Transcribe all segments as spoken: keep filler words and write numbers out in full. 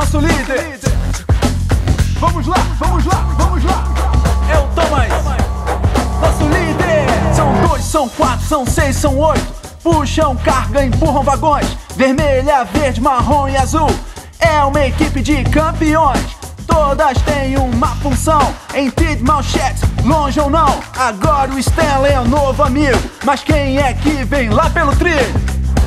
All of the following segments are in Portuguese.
nosso líder. Vamos lá, vamos lá, vamos lá. É o Thomas, nosso líder. São dois, são quatro, são seis, são oito. Puxam carga, empurram vagões. Vermelha, verde, marrom e azul. É uma equipe de campeões. Todas têm uma função. Em trilho, manchetes, longe ou não. Agora o Stanley é o novo amigo. Mas quem é que vem lá pelo trilho?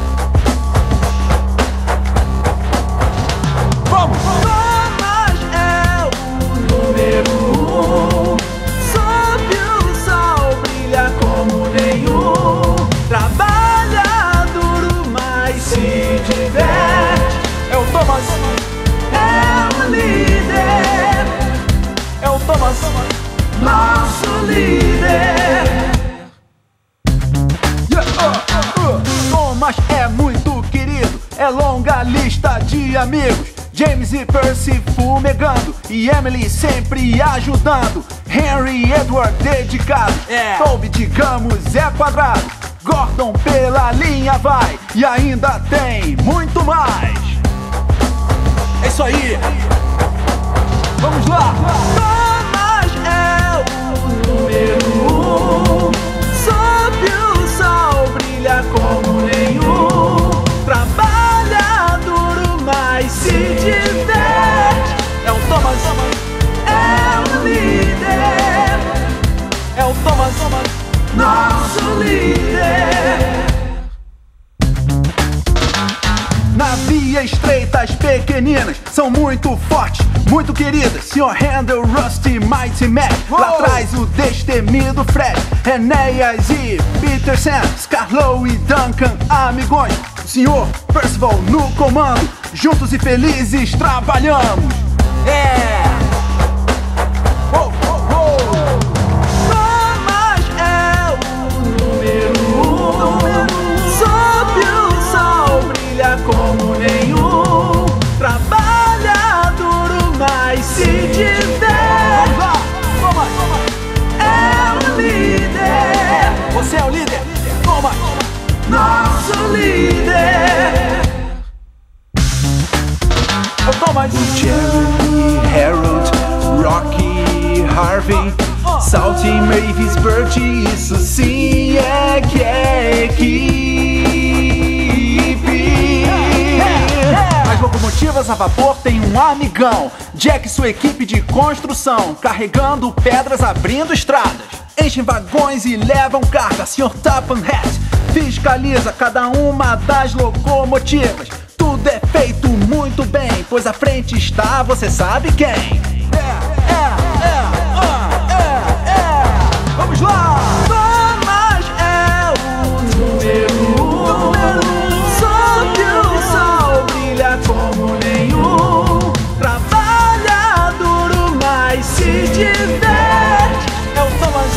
Vamos! Thomas é o número um. Sob o sol, brilha como nenhum. Trabalha duro, mas se diverte. É o Thomas, é o líder, é o Thomas, nosso líder. Yeah, uh, uh. Thomas é muito querido, é longa lista de amigos. James e Percy fumegando e Emily sempre ajudando. Henry e Edward dedicado, É. Toby, digamos, é quadrado. Gordon pela linha vai e ainda tem muito mais. É isso aí. Vamos lá. Thomas é o número um. Sob o sol, brilha como nenhum. Trabalha duro, mas se diverte. É o Thomas, É o líder, é o Thomas, nosso líder. Na via estreita as pequeninas são muito fortes, muito queridas. senhor Handel, Rusty, Mighty Mac. Lá atrás o destemido Fred, Enéas e Peter Sam, Scarlow e Duncan, amigões. O senhor Percival no comando, juntos e felizes trabalhamos. É! Oh, oh, oh. Thomas é o número um. Sob o sol, brilha como nenhum. Trabalha duro, mas se diverte. Thomas, É o líder, você é o líder. Thomas, nosso líder. é o Thomas. Jeremy, Harold, Rocky, Harvey, Salty, Mavis, Bert, isso sim é que é equipe. As locomotivas a vapor têm um amigão, Jack e sua equipe de construção, carregando pedras, abrindo estradas. Enchem vagões e levam carga. senhor Topham Hatt fiscaliza cada uma das locomotivas. Tudo é feito muito bem, pois à frente está você sabe quem. É, é, é, ah, é, é. Vamos lá! Thomas é o número um. Sob o sol, brilha como nenhum. Trabalha duro, mas se diverte. É o Thomas,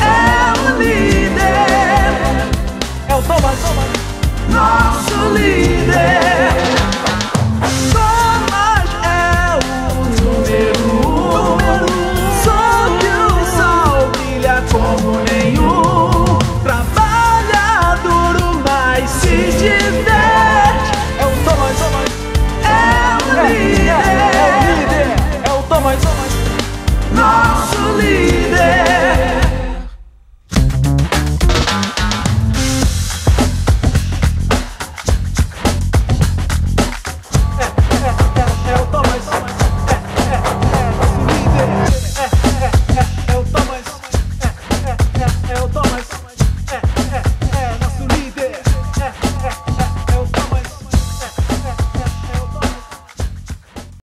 É o líder, é o Thomas. nosso líder.